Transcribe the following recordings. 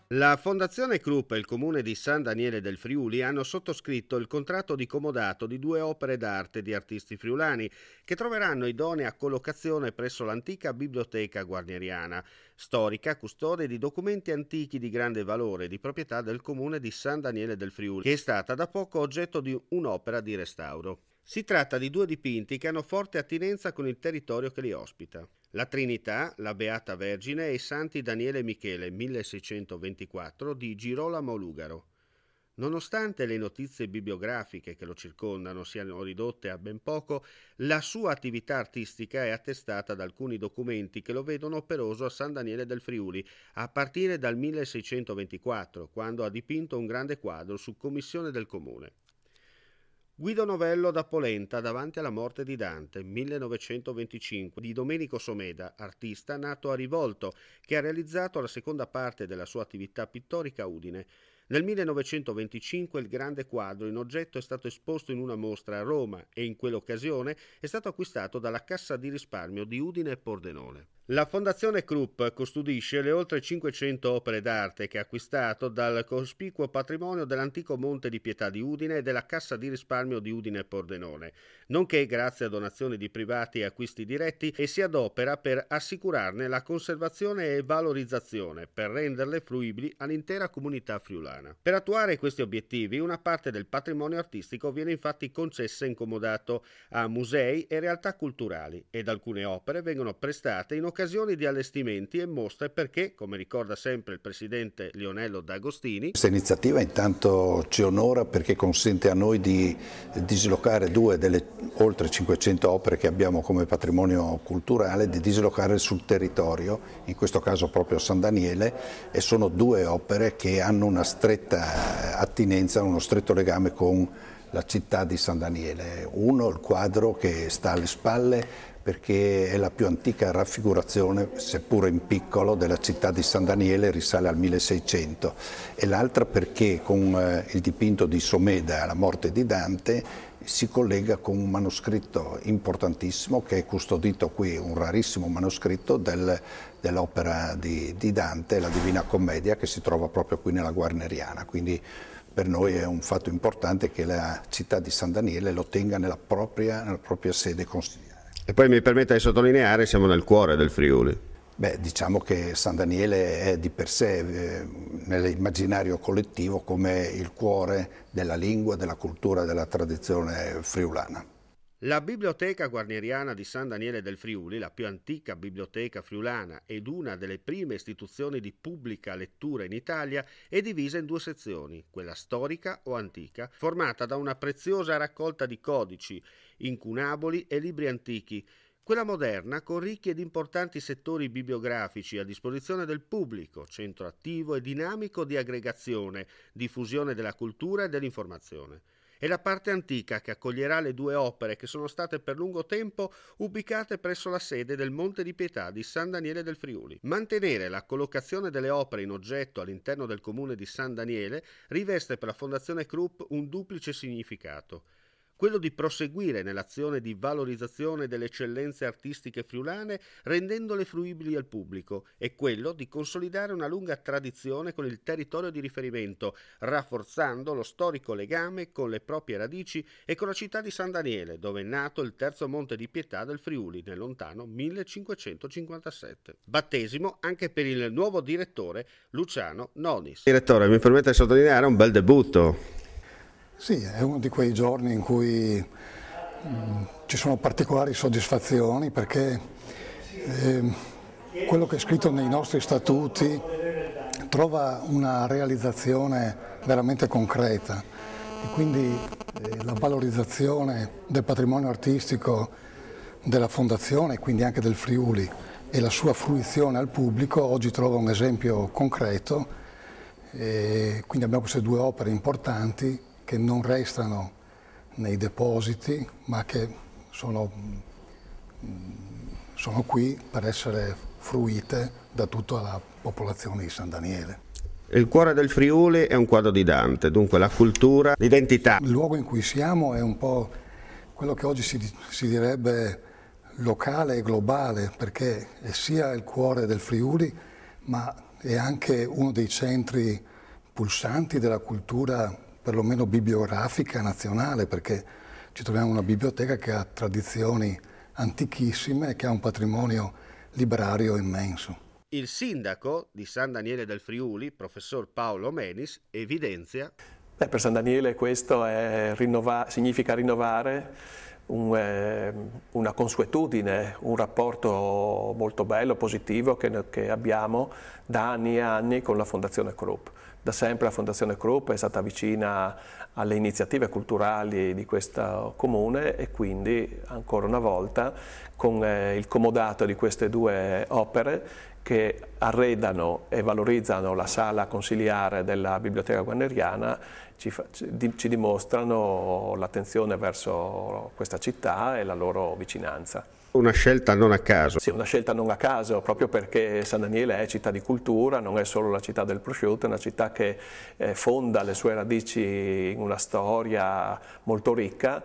La Fondazione Krupp e il Comune di San Daniele del Friuli hanno sottoscritto il contratto di comodato di 2 opere d'arte di artisti friulani che troveranno idonea collocazione presso l'antica biblioteca guarneriana, storica custode di documenti antichi di grande valore di proprietà del Comune di San Daniele del Friuli, che è stata da poco oggetto di un'opera di restauro. Si tratta di 2 dipinti che hanno forte attinenza con il territorio che li ospita. La Trinità, la Beata Vergine e i Santi Daniele e Michele 1624 di Girolamo Lugaro. Nonostante le notizie bibliografiche che lo circondano siano ridotte a ben poco, la sua attività artistica è attestata da alcuni documenti che lo vedono operoso a San Daniele del Friuli, a partire dal 1624, quando ha dipinto un grande quadro su commissione del comune. Guido Novello da Polenta davanti alla morte di Dante, 1925, di Domenico Someda, artista nato a Rivolto, che ha realizzato la seconda parte della sua attività pittorica a Udine. Nel 1925 il grande quadro in oggetto è stato esposto in una mostra a Roma e in quell'occasione è stato acquistato dalla Cassa di risparmio di Udine e Pordenone. La Fondazione Krupp custodisce le oltre 500 opere d'arte che ha acquistato dal cospicuo patrimonio dell'antico Monte di Pietà di Udine e della Cassa di risparmio di Udine e Pordenone, nonché grazie a donazioni di privati e acquisti diretti e si adopera per assicurarne la conservazione e valorizzazione per renderle fruibili all'intera comunità friulana. Per attuare questi obiettivi una parte del patrimonio artistico viene infatti concessa in comodato a musei e realtà culturali ed alcune opere vengono prestate in occasioni di allestimenti e mostre perché, come ricorda sempre il presidente Lionello D'Agostini, questa iniziativa intanto ci onora perché consente a noi di dislocare 2 delle oltre 500 opere che abbiamo come patrimonio culturale, di dislocare sul territorio, in questo caso proprio San Daniele, e sono 2 opere che hanno una stretta attinenza, uno stretto legame con la città di San Daniele. Uno, il quadro che sta alle spalle, perché è la più antica raffigurazione, seppure in piccolo, della città di San Daniele, risale al 1600, e l'altra perché con il dipinto di Someda, La morte di Dante, si collega con un manoscritto importantissimo che è custodito qui, un rarissimo manoscritto dell'opera di Dante, la Divina Commedia, che si trova proprio qui nella Guarneriana. Quindi per noi è un fatto importante che la città di San Daniele lo tenga nella propria sede consiliare. E poi mi permetta di sottolineare, siamo nel cuore del Friuli. Beh, diciamo che San Daniele è di per sé nell'immaginario collettivo come il cuore della lingua, della cultura e della tradizione friulana. La Biblioteca Guarneriana di San Daniele del Friuli, la più antica biblioteca friulana ed una delle prime istituzioni di pubblica lettura in Italia, è divisa in 2 sezioni, quella storica o antica, formata da una preziosa raccolta di codici, incunaboli e libri antichi, quella moderna con ricchi ed importanti settori bibliografici a disposizione del pubblico, centro attivo e dinamico di aggregazione, diffusione della cultura e dell'informazione. È la parte antica che accoglierà le 2 opere che sono state per lungo tempo ubicate presso la sede del Monte di Pietà di San Daniele del Friuli. Mantenere la collocazione delle opere in oggetto all'interno del comune di San Daniele riveste per la Fondazione Krupp un duplice significato: quello di proseguire nell'azione di valorizzazione delle eccellenze artistiche friulane rendendole fruibili al pubblico e quello di consolidare una lunga tradizione con il territorio di riferimento, rafforzando lo storico legame con le proprie radici e con la città di San Daniele, dove è nato il terzo Monte di Pietà del Friuli nel lontano 1557. Battesimo anche per il nuovo direttore Luciano Nonis. Direttore, mi permette di sottolineare un bel debutto. Sì, è uno di quei giorni in cui ci sono particolari soddisfazioni perché quello che è scritto nei nostri statuti trova una realizzazione veramente concreta e quindi la valorizzazione del patrimonio artistico della Fondazione e quindi anche del Friuli e la sua fruizione al pubblico oggi trova un esempio concreto e quindi abbiamo queste 2 opere importanti che non restano nei depositi, ma che sono qui per essere fruite da tutta la popolazione di San Daniele. Il cuore del Friuli è un quadro di Dante, dunque la cultura, l'identità. Il luogo in cui siamo è un po' quello che oggi si direbbe locale e globale, perché è sia il cuore del Friuli, ma è anche uno dei centri pulsanti della cultura, perlomeno bibliografica nazionale, perché ci troviamo una biblioteca che ha tradizioni antichissime e che ha un patrimonio librario immenso. Il sindaco di San Daniele del Friuli, professor Paolo Menis, evidenzia: per San Daniele questo significa rinnovare una consuetudine, un rapporto molto bello, positivo che abbiamo da anni e anni con la Fondazione Krupp. Da sempre la Fondazione Krupp è stata vicina alle iniziative culturali di questo comune e quindi ancora una volta con il comodato di queste due opere che arredano e valorizzano la sala consiliare della Biblioteca Guarneriana ci dimostrano l'attenzione verso questa città e la loro vicinanza. Una scelta non a caso. Sì, una scelta non a caso, proprio perché San Daniele è città di cultura, non è solo la città del prosciutto, è una città che fonda le sue radici in una storia molto ricca.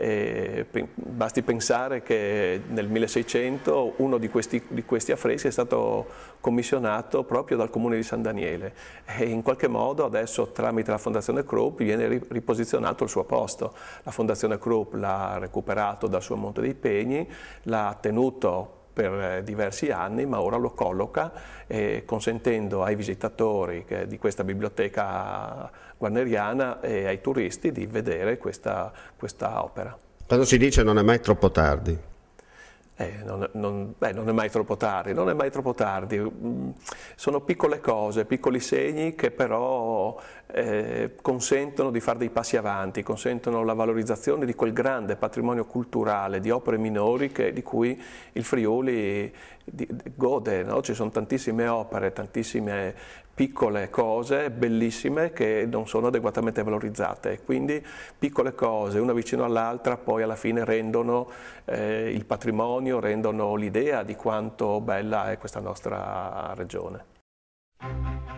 Basti pensare che nel 1600 uno di questi affreschi è stato commissionato proprio dal comune di San Daniele e in qualche modo adesso tramite la Fondazione Krupp viene riposizionato al suo posto. La Fondazione Krupp l'ha recuperato dal suo Monte dei Pegni, l'ha tenuto per diversi anni, ma ora lo colloca consentendo ai visitatori di questa biblioteca guarneriana e ai turisti di vedere questa opera. Quando si dice non è mai troppo tardi? Non è mai troppo tardi, non è mai troppo tardi. Sono piccole cose, piccoli segni che però consentono di fare dei passi avanti, consentono la valorizzazione di quel grande patrimonio culturale di opere minori di cui il Friuli gode, no? Ci sono tantissime opere, tantissime piccole cose bellissime che non sono adeguatamente valorizzate, quindi piccole cose una vicino all'altra poi alla fine rendono il patrimonio, rendono l'idea di quanto bella è questa nostra regione.